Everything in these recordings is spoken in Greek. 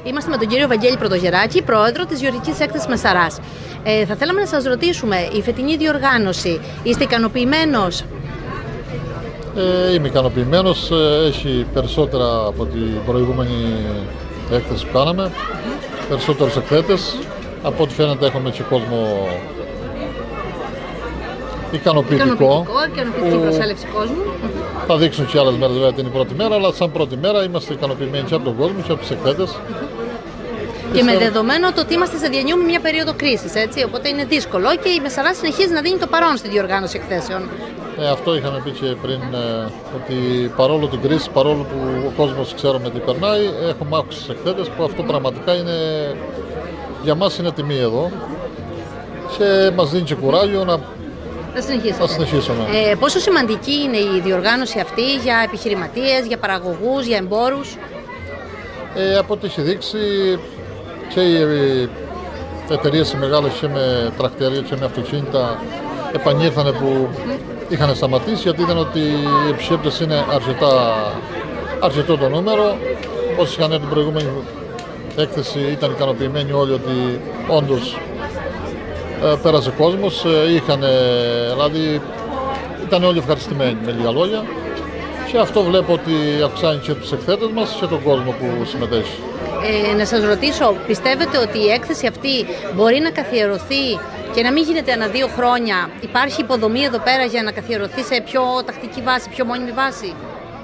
Είμαστε με τον κύριο Βαγγέλη Πρωτογεράκη, πρόεδρο της Γεωργικής Έκθεσης Μεσαράς. Θα θέλαμε να σας ρωτήσουμε, η φετινή διοργάνωση, είστε ικανοποιημένος? Είμαι ικανοποιημένος, έχει περισσότερα από την προηγούμενη έκθεση που κάναμε, περισσότερους εκθέτες, από ό,τι φαίνεται έχουμε και κόσμο ικανοποιητική προσέλευση κόσμου. Θα δείξουν και άλλες μέρες, βέβαια την πρώτη μέρα, αλλά σαν πρώτη μέρα είμαστε ικανοποιημένοι και από τον κόσμο και από τους εκθέτες. Και με δεδομένο το ότι είμαστε σε διανύουμε μια περίοδο κρίσης, έτσι, οπότε είναι δύσκολο και η Μεσαρά συνεχίζει να δίνει το παρόν στη διοργάνωση εκθέσεων. Αυτό είχαμε πει και πριν, ότι παρόλο την κρίση, παρόλο που ο κόσμος ξέρουμε τι περνάει, έχουμε άκουσει στους εκθέτες που αυτό πραγματικά είναι, για μας είναι τιμή εδώ και μας δίνει και κουράγιο να συνεχίσουμε. Πόσο σημαντική είναι η διοργάνωση αυτή για επιχειρηματίες, για παραγωγούς, για εμπόρους? Από ό,τι έχει δείξει και οι εταιρείες οι μεγάλες και με τρακτέρια και με αυτοκίνητα επανήλθανε που είχαν σταματήσει, γιατί είδαν ότι οι επισκέπτες είναι αρκετό το νούμερο. Όσοι είχαν την προηγούμενη έκθεση ήταν ικανοποιημένοι όλοι ότι όντως πέρασε κόσμος, δηλαδή ήταν όλοι ευχαριστημένοι με λίγα λόγια, και αυτό βλέπω ότι αυξάνει και τους εκθέτες μας και τον κόσμο που συμμετέχει. Να σας ρωτήσω, πιστεύετε ότι η έκθεση αυτή μπορεί να καθιερωθεί και να μην γίνεται ανά 2 χρόνια? Υπάρχει υποδομή εδώ πέρα για να καθιερωθεί σε πιο τακτική βάση, πιο μόνιμη βάση?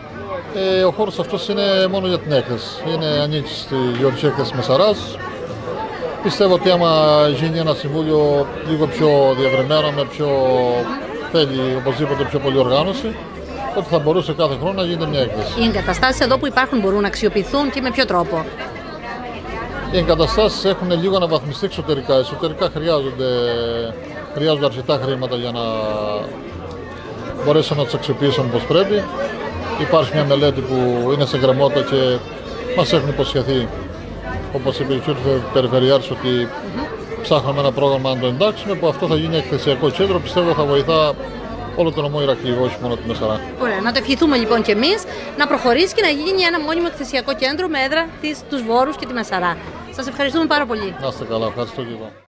Ο χώρος αυτός είναι μόνο για την έκθεση. Ανήκει στη Γεωργική Έκθεση Μεσαράς. Πιστεύω ότι άμα γίνει ένα συμβούλιο λίγο πιο διευρυμένο, θέλει οπωσδήποτε πιο πολλή οργάνωση, ότι θα μπορούσε κάθε χρόνο να γίνεται μια έκθεση. Οι εγκαταστάσεις εδώ που υπάρχουν μπορούν να αξιοποιηθούν και με ποιο τρόπο? Οι εγκαταστάσεις έχουν λίγο αναβαθμιστεί εξωτερικά. Εσωτερικά χρειάζονται αρκετά χρήματα για να μπορέσουμε να τις αξιοποιήσουμε όπως πρέπει. Υπάρχει μια μελέτη που είναι σε γκρεμότητα και μας έχουν υποσχεθεί, όπως είπε και ο Περιφερειάρχης, ότι ψάχνουμε ένα πρόγραμμα να το εντάξουμε, που αυτό θα γίνει εκθεσιακό κέντρο. Πιστεύω θα βοηθά όλο το νομό Ηρακλείου, όχι μόνο τη Μεσαρά. Ωραία, να το ευχηθούμε λοιπόν και εμείς να προχωρήσει και να γίνει ένα μόνιμο εκθεσιακό κέντρο με έδρα τους Βόρους και τη Μεσαρά. Σας ευχαριστούμε πάρα πολύ. Να είστε καλά, ευχαριστώ και εγώ.